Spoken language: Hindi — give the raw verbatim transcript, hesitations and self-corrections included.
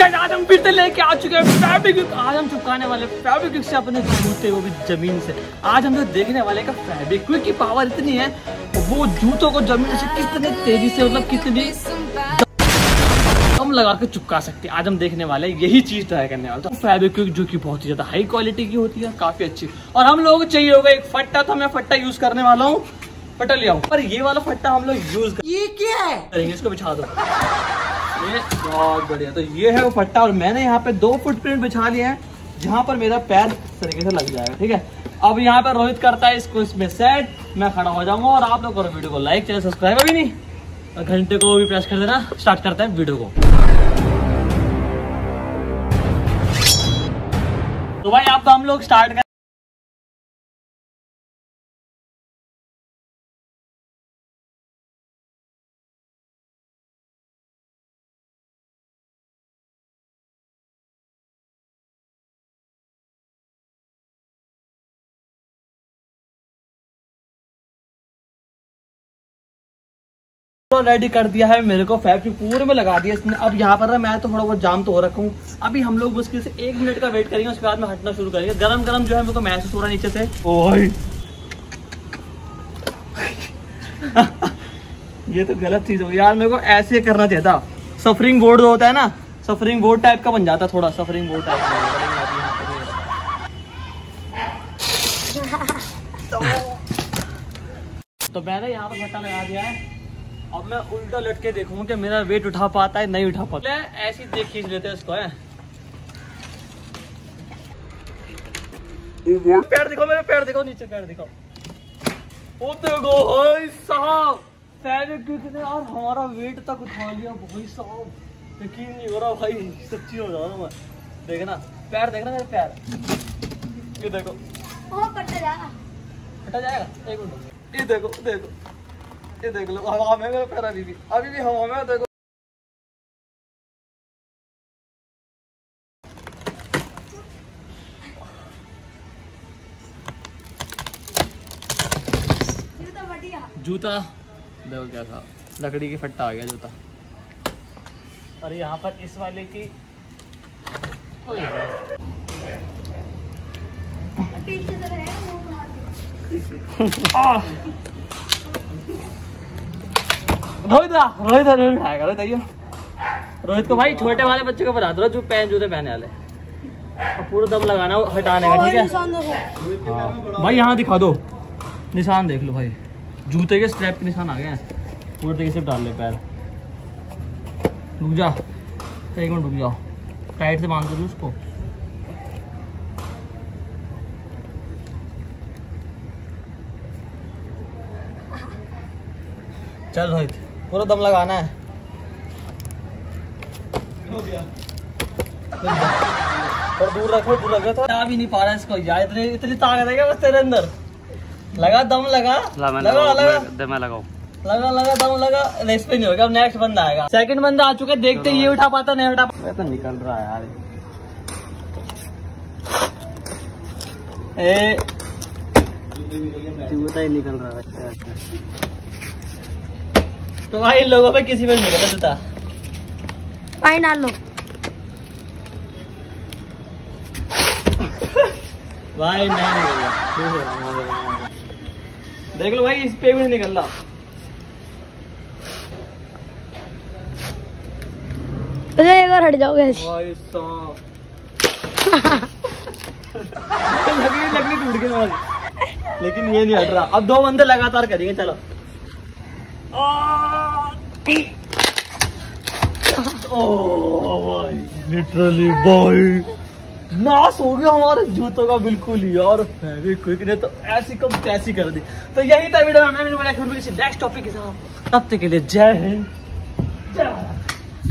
गाइस आज हम फिर से लेके आ चुके हैं फेविक्विक। आज हम चिपकाने वाले फेविक्विक से अपने जूते, वो भी जमीन से। आज हम लोग देखने वाले का फेविक्विक की पावर इतनी है, वो जूतों को जमीन से कितनी तेजी से, मतलब कितनी कम लगा के चिपका सकते हैं। आज हम देखने वाले यही चीज ट्राई करने वाले। तो फेविक्विक जो कि बहुत ही ज्यादा हाई क्वालिटी की होती है, काफी अच्छी। और हम लोगों को चाहिए होगा एक फट्टा, तो मैं फट्टा यूज करने वाला हूँ। फट्टा ले आओ। पर ये वाला फट्टा हम लोग यूज कर... ये क्या है करेंगे, इसको बिछा दो। ये बहुत बढ़िया। तो ये है वो फट्टा, और मैंने यहाँ पे दो फुटप्रिंट बिछा लिए हैं जहाँ पर मेरा पैर इस तरीके से लग जाएगा। ठीक है, अब यहाँ पर रोहित करता है इसको इसमें सेट, मैं खड़ा हो जाऊंगा। और आप लोग करो वीडियो को लाइक, चैनल सब्सक्राइब अभी नहीं, और घंटे को भी प्रेस कर देना। स्टार्ट करते हैं वीडियो को। तो भाई अब हम लोग स्टार्ट कर रेडी कर दिया है मेरे को, फेविक्विक पूरे में लगा दिया इसने। अब यहाँ पर मैं तो थोड़ा बहुत जाम तो हो रखा हूँ। अभी हम लोग मुश्किल से एक मिनट का वेट करेंगे, उसके बाद में हटना शुरू करेंगे। गरम गरम जो है मेरे को महसूस हो रहा है नीचे से। ओह ये तो गलत चीज होगी यार, मेरे को ऐसे करना चाहिए था। सफरिंग बोर्ड होता है ना, सफरिंग बोर्ड टाइप का बन जाता, थोड़ा सफरिंग बोर्ड टाइप का। तो मैंने यहाँ पर फट्टा लगा दिया है। अब मैं उल्टा लटके देखूंगा कि मेरा वेट उठा पाता है नहीं उठा पाता है। ऐसी देख खींच लेते हैं इसको। है पैर दिखाओ, मेरे पैर दिखाओ, नीचे पैर दिखाओ। ओ देखो भाई साहब, फेविक्विक ने यार हमारा वेट तक उठा लिया भाई साहब। यकीन नहीं हो रहा भाई, सच्ची हो जा रहा हूं मैं। देखना पैर, देखना मेरे पैर, ये देखो। ओ कट जाएगा, कटा जाएगा। एक मिनट, ये देखो देखो, ये देख लो हवा में मेरा पैर, अभी भी अभी भी हवा में। देखो जूता देखो क्या था, लकड़ी की फट्टा आ गया जूता। और यहाँ पर इस वाले की रोहित रोहित रोहित आएगा, रोहित आइए। रोहित को भाई छोटे वाले बच्चे को बता दो जो पैन जूते पहने वाले, पूरा दम लगाना हटाने का। ठीक है हाँ। भाई यहाँ दिखा दो निशान, देख लो भाई, जूते के स्ट्रैप के निशान आ गए हैं। पूरे तरीके से डाल ले पैर। रुक जा एक मिनट, रुक जाओ, टाइट से बांध दो उसको। चल रोहित, पूरा दम लगाना है। और दूर रखो, दूर रखो, तो आ भी नहीं पा रहा इसको यार। इतनी इतनी ताकत है क्या बस तेरे अंदर? लगा दम, लगा लगा लगा मैं लगाओ, लगा लगा दम लगा। रेस पे नहीं होगा, अब नेक्स्ट बंदा आएगा। सेकंड बंदा आ चुका है, देखते ये उठा पाता नहीं उठा पाता। तो निकल रहा है यार, ए जूता ही निकल रहा है। तो भाई इन लोगों पे किसी में नहीं निकला जूता। पानी डाल लो भाई, नहीं निकल रहा। देख लो भाई, इस पे भी नहीं निकल रहा। एक बार हट जाओगे भाई साहब। लकड़ी लकड़ी टूट गई भाई, लेकिन ये नहीं हट रहा। अब दो बंदे लगातार करेंगे, चलो। ओह भाई, लिटरली भाई नाश हो गया हमारे जूतों का बिल्कुल ही यार। फेविक्विक ने तो ऐसी कम तैसी कर दी। तो यही था वीडियो में, मैं नेक्स्ट टॉपिक के साथ। तब तक के लिए जय हिंद।